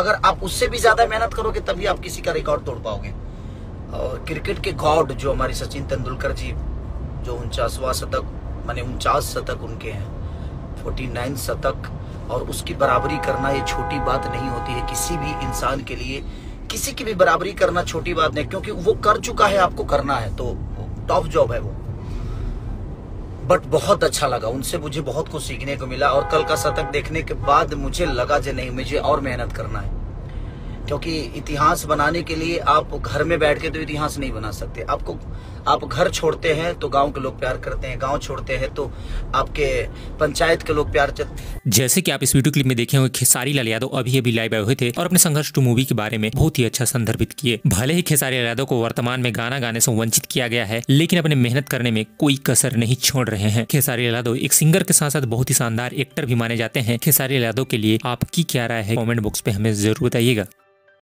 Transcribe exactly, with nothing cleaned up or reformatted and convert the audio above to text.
अगर आप उससे भी ज्यादा मेहनत करोगे तभी आप किसी का रिकॉर्ड तोड़ पाओगे। और क्रिकेट के गॉड जो हमारे सचिन तेंदुलकर जी, जो उनचासवां शतक माने उनचास शतक उनके हैं, फोर्टी नाइन शतक, और उसकी बराबरी करना ये छोटी बात नहीं होती है किसी भी इंसान के लिए। किसी की भी बराबरी करना छोटी बात नहीं, क्योंकि वो कर चुका है, आपको करना है, तो टॉप जॉब है वो। बट बहुत अच्छा लगा, उनसे मुझे बहुत कुछ सीखने को मिला। और कल का शतक देखने के बाद मुझे लगा कि नहीं, मुझे और मेहनत करना है, क्योंकि इतिहास बनाने के लिए आप घर में बैठ के तो इतिहास नहीं बना सकते। आपको आप घर छोड़ते हैं तो गांव के लोग प्यार करते हैं, गांव छोड़ते हैं तो आपके पंचायत के लोग प्यार करते हैं। जैसे कि आप इस वीडियो क्लिप में देखे होंगे, खेसारी लाल यादव अभी अभी लाइव आए हुए थे और अपने संघर्ष टू मूवी के बारे में बहुत ही अच्छा संदर्भित किए। भले ही खेसारी लाल यादव को वर्तमान में गाना गाने से वंचित किया गया है, लेकिन अपने मेहनत करने में कोई कसर नहीं छोड़ रहे हैं। खेसारी लाल यादव एक सिंगर के साथ साथ बहुत ही शानदार एक्टर भी माने जाते हैं। खेसारी लाल यादव के लिए आपकी क्या राय है, कमेंट बॉक्स पे हमें जरूर बताइएगा।